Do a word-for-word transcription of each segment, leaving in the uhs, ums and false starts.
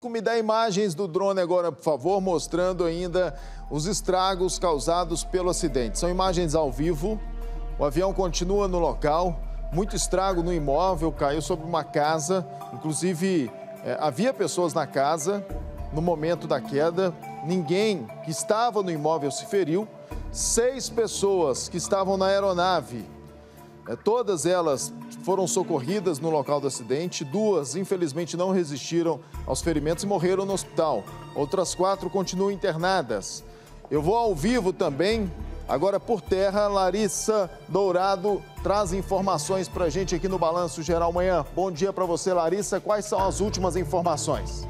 Me dá imagens do drone agora, por favor, mostrando ainda os estragos causados pelo acidente. São imagens ao vivo, o avião continua no local, muito estrago no imóvel, caiu sobre uma casa, inclusive é, havia pessoas na casa no momento da queda, ninguém que estava no imóvel se feriu, seis pessoas que estavam na aeronave, é, todas elas foram socorridas no local do acidente, duas infelizmente não resistiram aos ferimentos e morreram no hospital. Outras quatro continuam internadas. Eu vou ao vivo também, agora por terra, Larissa Dourado traz informações para a gente aqui no Balanço Geral Manhã. Bom dia para você, Larissa, quais são as últimas informações?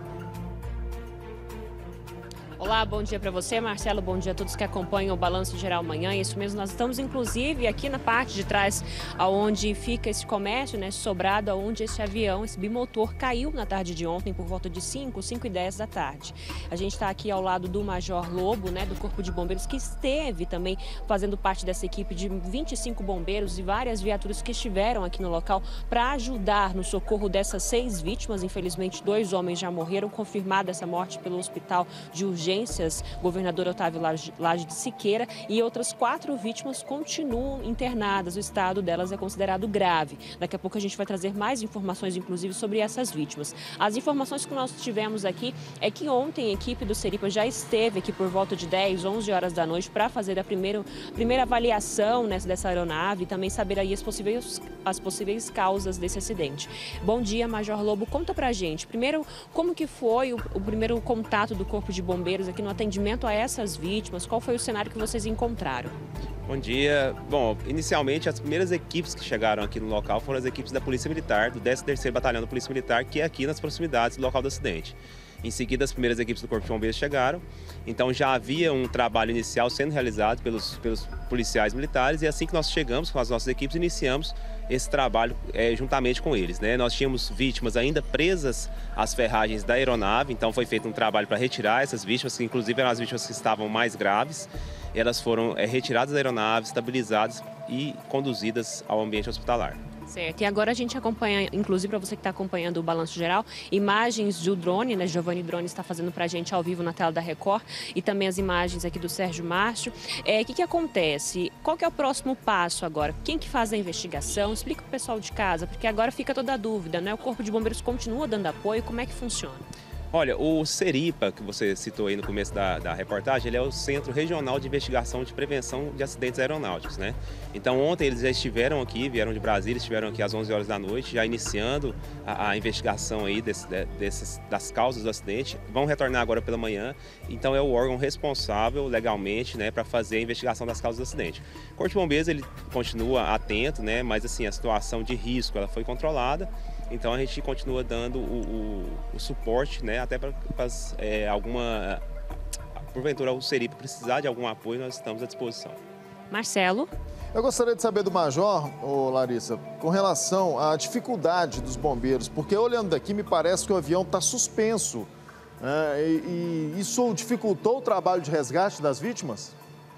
Olá, bom dia para você, Marcelo, bom dia a todos que acompanham o Balanço Geral Manhã. Isso mesmo, nós estamos inclusive aqui na parte de trás, onde fica esse comércio, né, sobrado, onde esse avião, esse bimotor, caiu na tarde de ontem por volta de cinco, cinco e dez da tarde. A gente está aqui ao lado do Major Lobo, né, do Corpo de Bombeiros, que esteve também fazendo parte dessa equipe de vinte e cinco bombeiros e várias viaturas que estiveram aqui no local para ajudar no socorro dessas seis vítimas. Infelizmente, dois homens já morreram, confirmada essa morte pelo Hospital de Urgência Governador Otávio Lage de Siqueira, e outras quatro vítimas continuam internadas. O estado delas é considerado grave. Daqui a pouco a gente vai trazer mais informações, inclusive, sobre essas vítimas. As informações que nós tivemos aqui é que ontem a equipe do Seripa já esteve aqui por volta de dez, onze horas da noite para fazer a primeira, primeira avaliação, né, dessa aeronave e também saber aí as possíveis, as possíveis causas desse acidente. Bom dia, Major Lobo. Conta pra gente, primeiro, como que foi o, o primeiro contato do Corpo de Bombeiros aqui no atendimento a essas vítimas? Qual foi o cenário que vocês encontraram? Bom dia. Bom, inicialmente as primeiras equipes que chegaram aqui no local foram as equipes da Polícia Militar, do décimo terceiro Batalhão da Polícia Militar, que é aqui nas proximidades do local do acidente. Em seguida, as primeiras equipes do Corpo de Bombeiros chegaram, então já havia um trabalho inicial sendo realizado pelos, pelos policiais militares, e assim que nós chegamos com as nossas equipes, iniciamos esse trabalho é, juntamente com eles, né? Nós tínhamos vítimas ainda presas às ferragens da aeronave, então foi feito um trabalho para retirar essas vítimas, que inclusive eram as vítimas que estavam mais graves. Elas foram é, retiradas da aeronave, estabilizadas e conduzidas ao ambiente hospitalar. Certo, e agora a gente acompanha, inclusive para você que está acompanhando o Balanço Geral, imagens do drone, né? Giovanni Drone está fazendo para a gente ao vivo na tela da Record, e também as imagens aqui do Sérgio Márcio. É, o que que acontece? Qual que é o próximo passo agora? Quem que faz a investigação? Explica para o pessoal de casa, porque agora fica toda a dúvida, né? O Corpo de Bombeiros continua dando apoio, como é que funciona? Olha, o Seripa, que você citou aí no começo da, da reportagem, ele é o Centro Regional de Investigação de Prevenção de Acidentes Aeronáuticos, né? Então, ontem eles já estiveram aqui, vieram de Brasília, estiveram aqui às onze horas da noite, já iniciando a, a investigação aí desse, desses, das causas do acidente. Vão retornar agora pela manhã, então é o órgão responsável legalmente, né, para fazer a investigação das causas do acidente. O Corpo de Bombeiros, ele continua atento, né, mas assim, a situação de risco, ela foi controlada. Então a gente continua dando o, o, o suporte, né, até para é, alguma, porventura o Seripa precisar de algum apoio, nós estamos à disposição. Marcelo? Eu gostaria de saber do Major, ô Larissa, com relação à dificuldade dos bombeiros, porque olhando daqui me parece que o avião está suspenso, né, e, e isso dificultou o trabalho de resgate das vítimas?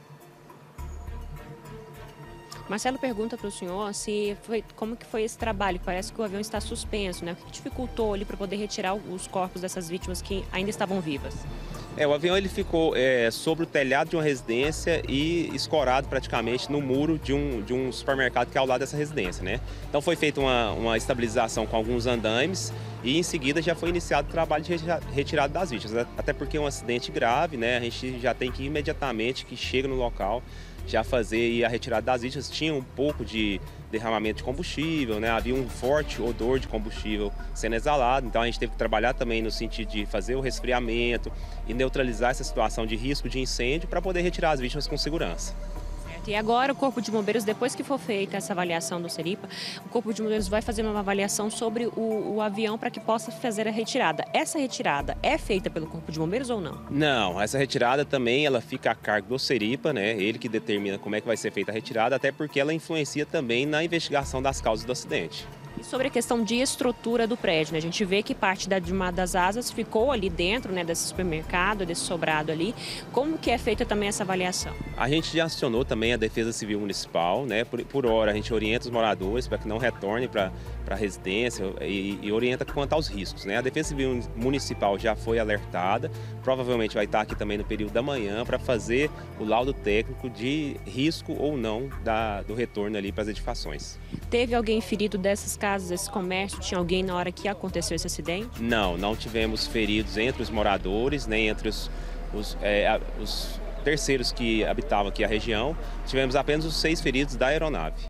Marcelo pergunta para o senhor se foi, como que foi esse trabalho. Parece que o avião está suspenso, né? O que dificultou ali para poder retirar os corpos dessas vítimas que ainda estavam vivas? É, o avião ele ficou é, sobre o telhado de uma residência e escorado praticamente no muro de um, de um supermercado que é ao lado dessa residência, né? Então foi feita uma, uma estabilização com alguns andaimes e em seguida já foi iniciado o trabalho de retirada das vítimas. Até porque é um acidente grave, né? A gente já tem que imediatamente que chega no local já fazer a retirada das vítimas. Tinha um pouco de derramamento de combustível, né? Havia um forte odor de combustível sendo exalado, então a gente teve que trabalhar também no sentido de fazer o resfriamento e neutralizar essa situação de risco de incêndio para poder retirar as vítimas com segurança. E agora o Corpo de Bombeiros, depois que for feita essa avaliação do Seripa, o Corpo de Bombeiros vai fazer uma avaliação sobre o, o avião para que possa fazer a retirada. Essa retirada é feita pelo Corpo de Bombeiros ou não? Não, essa retirada também ela fica a cargo do Seripa, né? Ele que determina como é que vai ser feita a retirada, até porque ela influencia também na investigação das causas do acidente. E sobre a questão de estrutura do prédio, né? A gente vê que parte da, de uma das asas ficou ali dentro, né, desse supermercado, desse sobrado ali. Como que é feita também essa avaliação? A gente já acionou também a Defesa Civil Municipal, né? Por, por hora a gente orienta os moradores para que não retornem para para a residência e, e orienta quanto aos riscos, né? A Defesa Civil Municipal já foi alertada, provavelmente vai estar aqui também no período da manhã para fazer o laudo técnico de risco ou não da, do retorno ali para as edificações. Teve alguém ferido dessas casas, desse comércio? Tinha alguém na hora que aconteceu esse acidente? Não, não tivemos feridos entre os moradores, nem entre os, os, é, os terceiros que habitavam aqui a região. Tivemos apenas os seis feridos da aeronave.